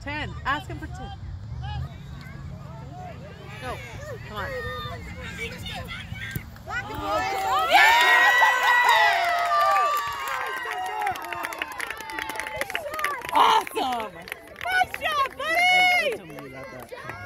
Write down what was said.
10. Ask him for 10. Go. Come on. Oh, yeah! Awesome! Nice job, buddy!